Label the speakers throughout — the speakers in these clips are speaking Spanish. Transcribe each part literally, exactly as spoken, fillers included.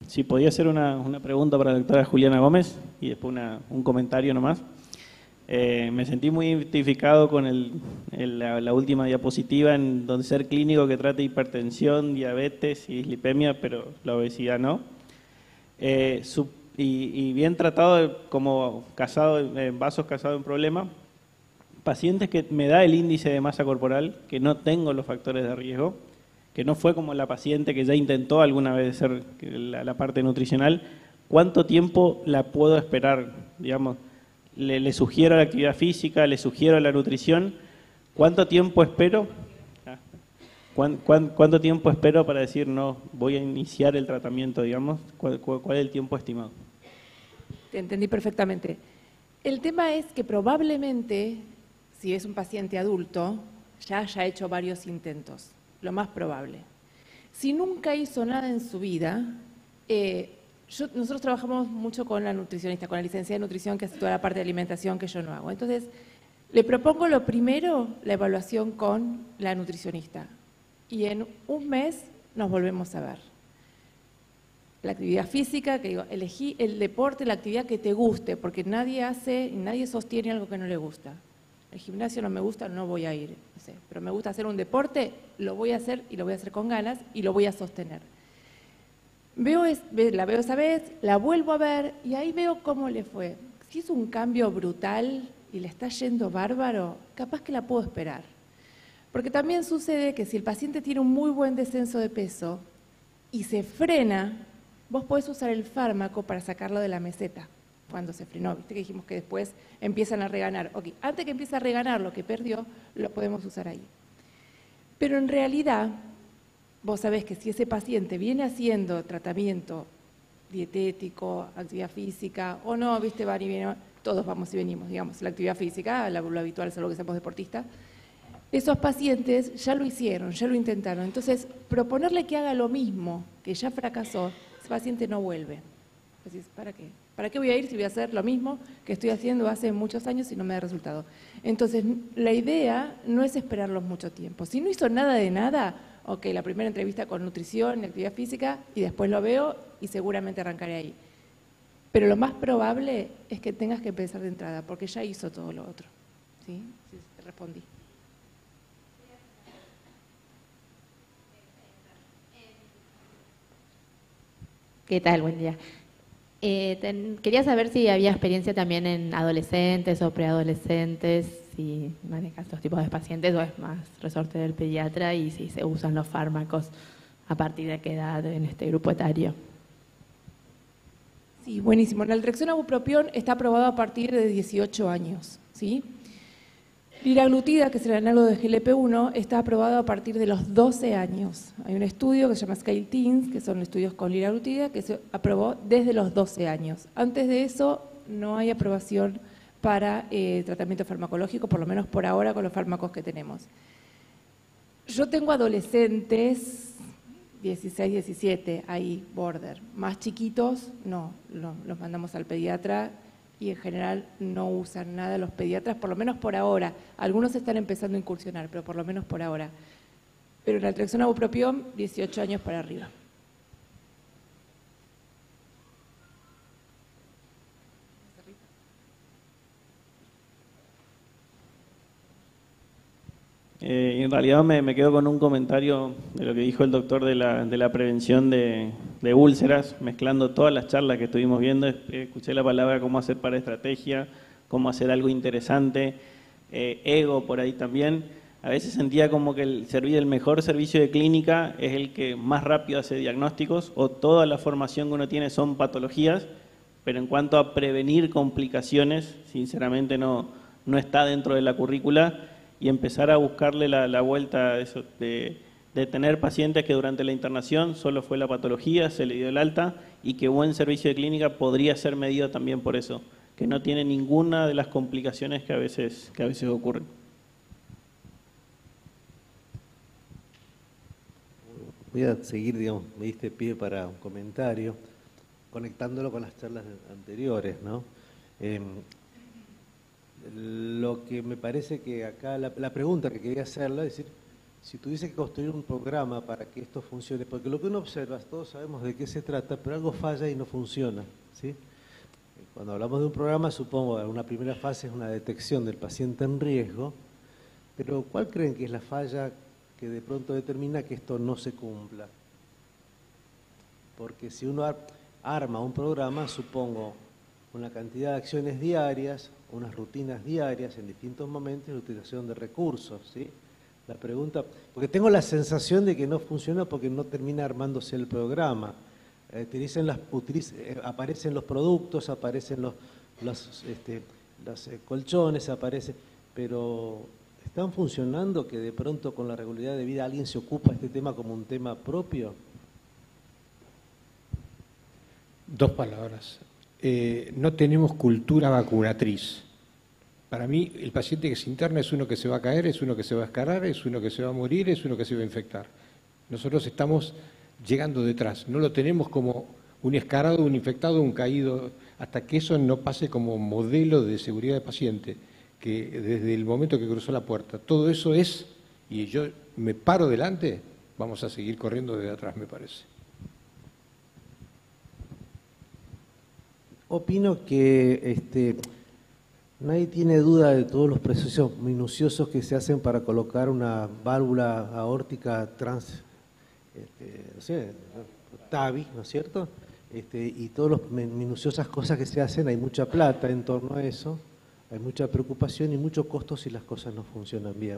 Speaker 1: si podía hacer una, una pregunta para la doctora Juliana Gómez y después una, un comentario nomás. Eh, me sentí muy identificado con el, el, la, la última diapositiva en donde ser clínico que trata hipertensión, diabetes y dislipemia, pero la obesidad no. Eh, su, y, y bien tratado como casado en vasos casados en problemas, pacientes que me da el índice de masa corporal, que no tengo los factores de riesgo, que no fue como la paciente que ya intentó alguna vez hacer la, la parte nutricional, ¿cuánto tiempo la puedo esperar? Digamos, le, le sugiero la actividad física, le sugiero la nutrición, ¿cuánto tiempo espero? ¿Cuán, cuán, ¿Cuánto tiempo espero para decir, no, voy a iniciar el tratamiento, digamos? ¿Cuál, cuál, cuál es el tiempo estimado?
Speaker 2: Te entendí perfectamente. El tema es que probablemente, si es un paciente adulto, ya haya hecho varios intentos, lo más probable. Si nunca hizo nada en su vida, eh, yo, nosotros trabajamos mucho con la nutricionista, con la licenciada de nutrición que hace toda la parte de alimentación que yo no hago. Entonces, le propongo lo primero, la evaluación con la nutricionista. Y en un mes nos volvemos a ver. La actividad física, que digo, elegí el deporte, la actividad que te guste, porque nadie hace, nadie sostiene algo que no le gusta. El gimnasio no me gusta, no voy a ir, no sé, pero me gusta hacer un deporte, lo voy a hacer y lo voy a hacer con ganas y lo voy a sostener. Veo es, la veo esa vez, la vuelvo a ver y ahí veo cómo le fue. Si es un cambio brutal y le está yendo bárbaro, capaz que la puedo esperar. Porque también sucede que si el paciente tiene un muy buen descenso de peso y se frena, vos podés usar el fármaco para sacarlo de la meseta cuando se frenó. Viste que dijimos que después empiezan a reganar. Ok, antes que empiece a reganar lo que perdió, lo podemos usar ahí. Pero en realidad, vos sabés que si ese paciente viene haciendo tratamiento dietético, actividad física, o no, viste, van y vienen, todos vamos y venimos, digamos, la actividad física, lo habitual es algo que seamos deportistas, esos pacientes ya lo hicieron, ya lo intentaron. Entonces, proponerle que haga lo mismo, que ya fracasó, ese paciente no vuelve. Entonces, ¿para qué? ¿Para qué voy a ir si voy a hacer lo mismo que estoy haciendo hace muchos años y no me da resultado? Entonces, la idea no es esperarlos mucho tiempo. Si no hizo nada de nada, ok, la primera entrevista con nutrición y actividad física y después lo veo y seguramente arrancaré ahí. Pero lo más probable es que tengas que empezar de entrada porque ya hizo todo lo otro. ¿Sí? Sí, te respondí.
Speaker 3: ¿Qué tal? Buen día. Eh, ten, quería saber si había experiencia también en adolescentes o preadolescentes, si manejas estos tipos de pacientes o es más resorte del pediatra y si se usan los fármacos a partir de qué edad en este grupo etario.
Speaker 2: Sí, buenísimo. El naltrexona bupropión está aprobado a partir de dieciocho años, ¿sí? Liraglutida, que es el análogo de G L P uno, está aprobado a partir de los doce años. Hay un estudio que se llama Scale Teens, que son estudios con liraglutida, que se aprobó desde los doce años. Antes de eso no hay aprobación para eh, tratamiento farmacológico, por lo menos por ahora con los fármacos que tenemos. Yo tengo adolescentes, dieciséis, diecisiete, ahí, border. Más chiquitos, no, no, los mandamos al pediatra y en general no usan nada los pediatras, por lo menos por ahora. Algunos están empezando a incursionar, pero por lo menos por ahora. Pero naltrexona bupropión, dieciocho años para arriba.
Speaker 1: Eh, en realidad me, me quedo con un comentario de lo que dijo el doctor de la, de la prevención de, de úlceras, mezclando todas las charlas que estuvimos viendo. Escuché la palabra cómo hacer para estrategia, cómo hacer algo interesante, eh, ego por ahí también. A veces sentía como que el, servir, el mejor servicio de clínica es el que más rápido hace diagnósticos, o toda la formación que uno tiene son patologías, pero en cuanto a prevenir complicaciones, sinceramente no, no está dentro de la currícula. Y empezar a buscarle la, la vuelta a eso, de, de tener pacientes que durante la internación solo fue la patología, se le dio el alta y que buen servicio de clínica podría ser medido también por eso, que no tiene ninguna de las complicaciones que a veces, que a veces ocurren.
Speaker 4: Voy a seguir, digamos, me diste pie para un comentario, conectándolo con las charlas anteriores, ¿no? Eh, Lo que me parece que acá, la, la pregunta que quería hacerla es decir, si tuviese que construir un programa para que esto funcione, porque lo que uno observa, todos sabemos de qué se trata, pero algo falla y no funciona, ¿sí? Cuando hablamos de un programa, supongo que una primera fase es una detección del paciente en riesgo, pero ¿cuál creen que es la falla que de pronto determina que esto no se cumpla? Porque si uno ar arma un programa, supongo, una cantidad de acciones diarias, unas rutinas diarias en distintos momentos de utilización de recursos, ¿sí? La pregunta, porque tengo la sensación de que no funciona porque no termina armándose el programa. Eh, utilizan las, utiliz, eh, aparecen los productos, aparecen los, los, este, los eh, colchones, aparecen, pero ¿están funcionando que de pronto con la regularidad de vida alguien se ocupa de este tema como un tema propio?
Speaker 5: Dos palabras. Eh, no tenemos cultura vacunatriz. Para mí, el paciente que se interna es uno que se va a caer, es uno que se va a escarar, es uno que se va a morir, es uno que se va a infectar. Nosotros estamos llegando detrás. No lo tenemos como un escarado, un infectado, un caído, hasta que eso no pase como modelo de seguridad de paciente, que desde el momento que cruzó la puerta, todo eso es, y yo me paro delante, vamos a seguir corriendo desde atrás, me parece.
Speaker 4: Opino que este, nadie tiene duda de todos los procesos minuciosos que se hacen para colocar una válvula aórtica trans, este, no sé, T A V I, ¿no es cierto? Este, y todas las minuciosas cosas que se hacen, hay mucha plata en torno a eso, hay mucha preocupación y mucho costo si las cosas no funcionan bien.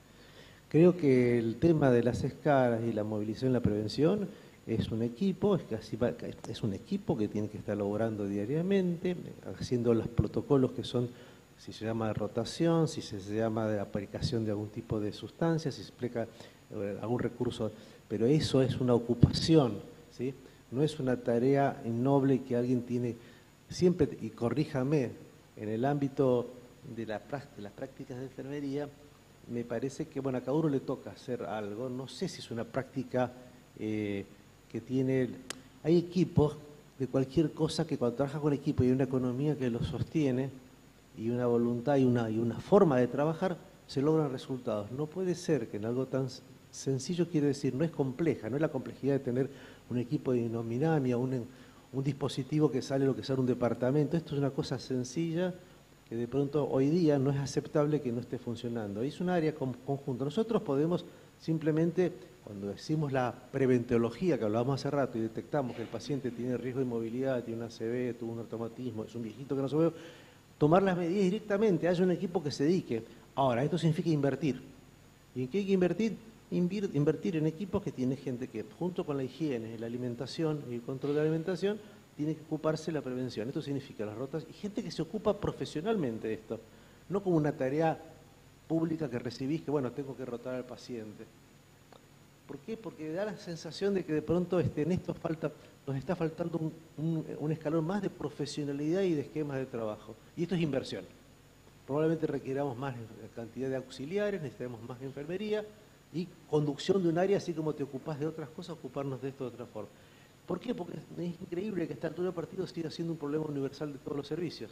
Speaker 4: Creo que el tema de las escalas y la movilización y la prevención es un equipo, es, casi, es un equipo que tiene que estar laborando diariamente, haciendo los protocolos que son, si se llama de rotación, si se llama de aplicación de algún tipo de sustancia, si se explica eh, algún recurso, pero eso es una ocupación, ¿sí? No es una tarea innoble que alguien tiene siempre, y corríjame, en el ámbito de, la, de las prácticas de enfermería, me parece que, bueno, a cada uno le toca hacer algo, no sé si es una práctica eh, que tiene, hay equipos de cualquier cosa que cuando trabajas con equipo y hay una economía que lo sostiene, y una voluntad y una, y una forma de trabajar, se logran resultados. No puede ser que en algo tan sencillo, quiere decir, no es compleja, no es la complejidad de tener un equipo de inominamia, un, un dispositivo que sale lo que sale un departamento. Esto es una cosa sencilla que de pronto hoy día no es aceptable que no esté funcionando. Es un área conjunta. Nosotros podemos simplemente, cuando decimos la preventología que hablábamos hace rato y detectamos que el paciente tiene riesgo de inmovilidad, tiene una A C V, tuvo un automatismo, es un viejito que no se ve, tomar las medidas directamente, haya un equipo que se dedique. Ahora, esto significa invertir. ¿Y en qué hay que invertir? Invir, invertir en equipos que tiene gente que, junto con la higiene, la alimentación y el control de la alimentación, tiene que ocuparse de la prevención. Esto significa las rotas y gente que se ocupa profesionalmente de esto, no como una tarea pública que recibís que, bueno, tengo que rotar al paciente. ¿Por qué? Porque da la sensación de que de pronto este, en esto falta, nos está faltando un, un, un escalón más de profesionalidad y de esquemas de trabajo. Y esto es inversión. Probablemente requiramos más cantidad de auxiliares, necesitamos más enfermería y conducción de un área, así como te ocupás de otras cosas, ocuparnos de esto de otra forma. ¿Por qué? Porque es increíble que esta altura del partido siga siendo un problema universal de todos los servicios.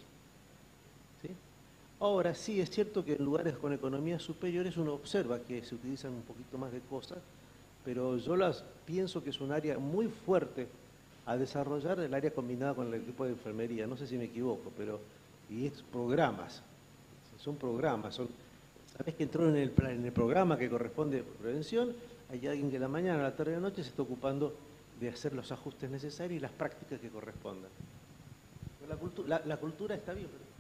Speaker 4: ¿Sí? Ahora, sí, es cierto que en lugares con economías superiores uno observa que se utilizan un poquito más de cosas, pero yo las pienso que es un área muy fuerte a desarrollar, el área combinada con el equipo de enfermería. No sé si me equivoco, pero y es programas, son programas, son, sabes que entró en el, en el programa que corresponde a prevención, hay alguien que la mañana, a la tarde y a la noche se está ocupando de hacer los ajustes necesarios y las prácticas que correspondan. La, cultu la, la cultura está bien. Pero...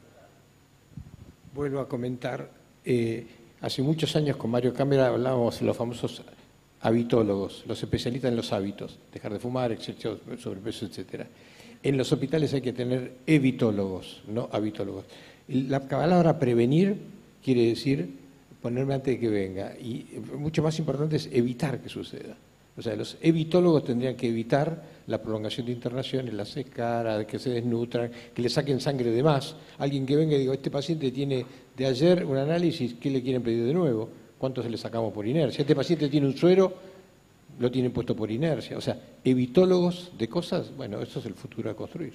Speaker 5: Vuelvo a comentar, eh, hace muchos años con Mario Cámara hablábamos de los famosos habitólogos, los especialistas en los hábitos, dejar de fumar, exceso, sobrepeso, etcétera. En los hospitales hay que tener evitólogos, no habitólogos. La palabra prevenir quiere decir ponerme antes de que venga, y mucho más importante es evitar que suceda. O sea, los evitólogos tendrían que evitar la prolongación de internaciones, las escaras, que se desnutran, que le saquen sangre de más. Alguien que venga y diga, este paciente tiene de ayer un análisis, ¿qué le quieren pedir de nuevo? ¿Cuánto se le sacamos por inercia? Este paciente tiene un suero, lo tienen puesto por inercia. O sea, evitólogos de cosas, bueno, eso es el futuro a construir.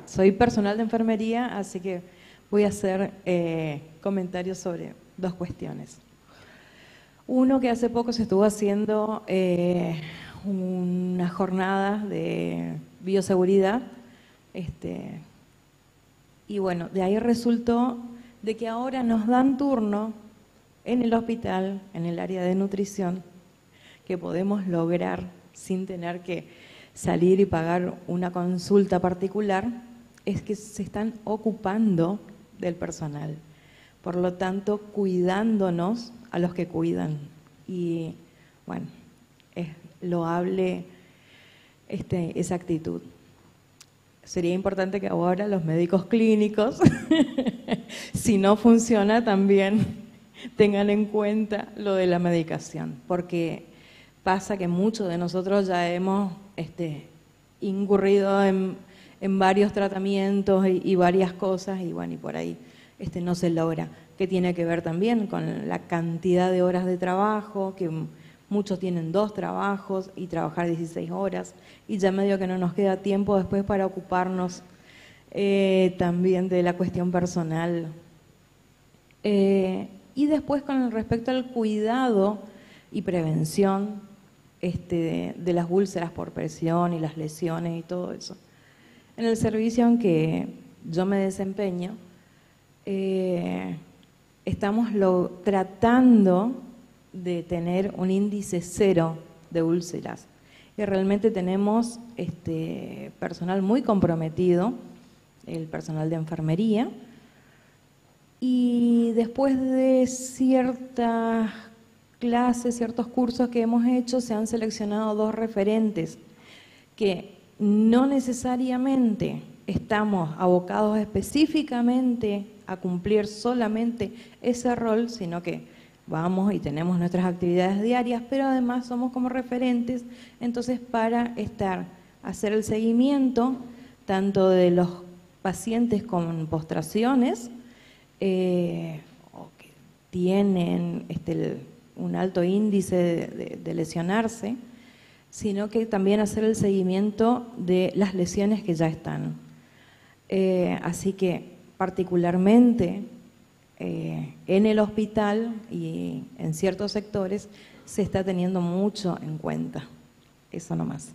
Speaker 6: soy personal de enfermería, así que voy a hacer eh, comentarios sobre dos cuestiones. Uno, que hace poco se estuvo haciendo eh, una jornada de bioseguridad, este, y bueno, de ahí resultó de que ahora nos dan turno en el hospital, en el área de nutrición, que podemos lograr sin tener que salir y pagar una consulta particular, es que se están ocupando del personal. Por lo tanto, cuidándonos a los que cuidan. Y bueno, es loable este, esa actitud. Sería importante que ahora los médicos clínicos, si no funciona, también tengan en cuenta lo de la medicación, porque pasa que muchos de nosotros ya hemos este, incurrido en, en varios tratamientos y, y varias cosas, y bueno, y por ahí este, no se logra, que tiene que ver también con la cantidad de horas de trabajo, que muchos tienen dos trabajos y trabajar dieciséis horas, y ya medio que no nos queda tiempo después para ocuparnos eh, también de la cuestión personal. Eh, y después con respecto al cuidado y prevención este, de, de las úlceras por presión y las lesiones y todo eso. En el servicio en que yo me desempeño, eh, estamos lo, tratando de tener un índice cero de úlceras. Y realmente tenemos este, personal muy comprometido, el personal de enfermería, y después de ciertas clases, ciertos cursos que hemos hecho, se han seleccionado dos referentes que no necesariamente estamos abocados específicamente a cumplir solamente ese rol, sino que vamos y tenemos nuestras actividades diarias, pero además somos como referentes, entonces para estar, hacer el seguimiento tanto de los pacientes con postraciones, eh, o que tienen este, el, un alto índice de, de, de lesionarse, sino que también hacer el seguimiento de las lesiones que ya están. Eh, así que particularmente eh, en el hospital y en ciertos sectores se está teniendo mucho en cuenta. Eso nomás.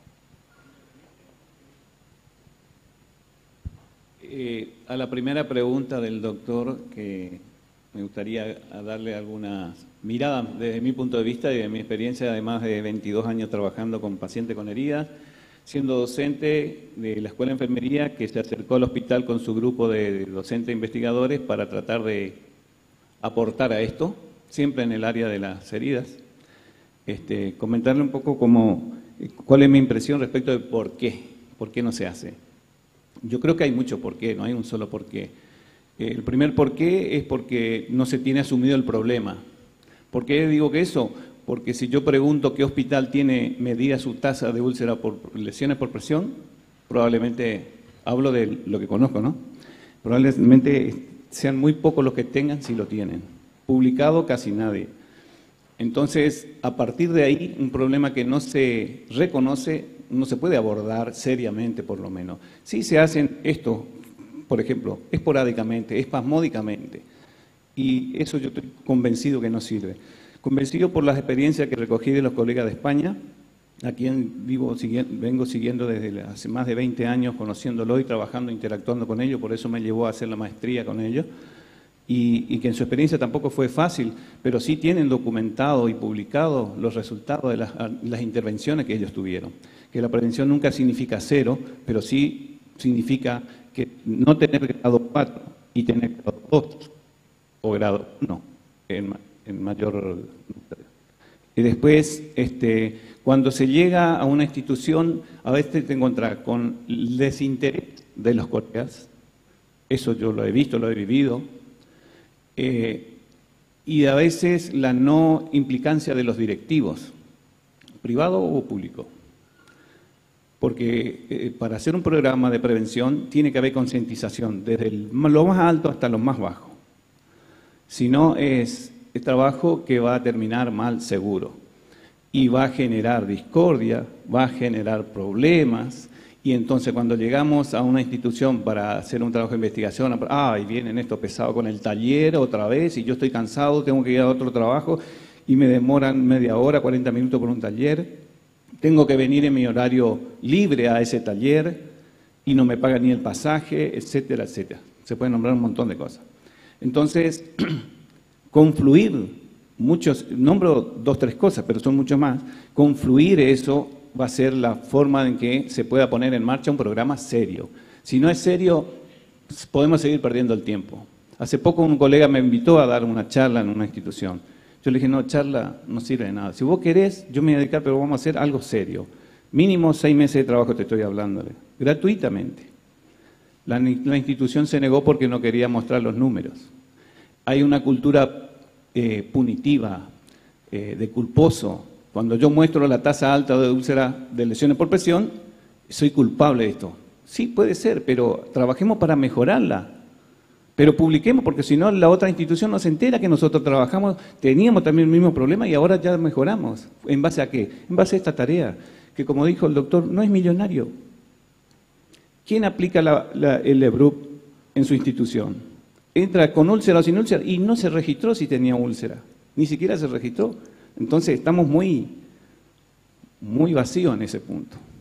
Speaker 7: Eh, a la primera pregunta del doctor, que me gustaría darle alguna mirada desde mi punto de vista y de mi experiencia, además de veintidós años trabajando con pacientes con heridas, siendo docente de la Escuela de Enfermería, que se acercó al hospital con su grupo de docentes investigadores para tratar de aportar a esto, siempre en el área de las heridas. Este, comentarle un poco cómo, cuál es mi impresión respecto de por qué, por qué no se hace. Yo creo que hay mucho por qué, no hay un solo por qué. El primer por qué es porque no se tiene asumido el problema. ¿Por qué digo que eso? Porque si yo pregunto qué hospital tiene medida su tasa de úlcera por lesiones por presión, probablemente, hablo de lo que conozco, ¿no? Probablemente sean muy pocos los que tengan, si lo tienen. Publicado casi nadie. Entonces, a partir de ahí, un problema que no se reconoce, no se puede abordar seriamente, por lo menos. Sí se hacen esto, por ejemplo, esporádicamente, espasmódicamente, y eso yo estoy convencido que no sirve. Convencido por las experiencias que recogí de los colegas de España, a quien vivo, vengo siguiendo desde hace más de veinte años, conociéndolo y trabajando, interactuando con ellos, por eso me llevó a hacer la maestría con ellos, y, y que en su experiencia tampoco fue fácil, pero sí tienen documentado y publicado los resultados de las, las intervenciones que ellos tuvieron. Que la prevención nunca significa cero, pero sí significa que no tener grado cuatro y tener grado dos o grado uno en, en mayor. Y después, este, cuando se llega a una institución, a veces te encuentras con el desinterés de los colegas, eso yo lo he visto, lo he vivido, eh, y a veces la no implicancia de los directivos, privado o público. Porque eh, para hacer un programa de prevención tiene que haber concientización, desde el, lo más alto hasta lo más bajo. Si no, es, es trabajo que va a terminar mal seguro. Y va a generar discordia, va a generar problemas, Y entonces cuando llegamos a una institución para hacer un trabajo de investigación, ay, vienen esto pesado con el taller otra vez y yo estoy cansado, tengo que ir a otro trabajo y me demoran media hora, cuarenta minutos por un taller. Tengo que venir en mi horario libre a ese taller y no me pagan ni el pasaje, etcétera, etcétera. Se pueden nombrar un montón de cosas. Entonces, confluir, muchos, nombro dos, tres cosas, pero son muchos más, confluir eso va a ser la forma en que se pueda poner en marcha un programa serio. Si no es serio, podemos seguir perdiendo el tiempo. Hace poco un colega me invitó a dar una charla en una institución. Yo le dije, no, charla no sirve de nada. Si vos querés, yo me voy a dedicar, pero vamos a hacer algo serio. Mínimo seis meses de trabajo te estoy hablándole, gratuitamente. La, la institución se negó porque no quería mostrar los números. Hay una cultura eh, punitiva, eh, de culposo. Cuando yo muestro la tasa alta de úlcera de lesiones por presión, soy culpable de esto. Sí, puede ser, pero trabajemos para mejorarla. Pero publiquemos, porque si no, la otra institución no se entera que nosotros trabajamos, teníamos también el mismo problema y ahora ya mejoramos. ¿En base a qué? En base a esta tarea, que como dijo el doctor, no es millonario. ¿Quién aplica la, la, el E B R U P en su institución? Entra con úlcera o sin úlcera y no se registró si tenía úlcera. Ni siquiera se registró. Entonces estamos muy, muy vacíos en ese punto.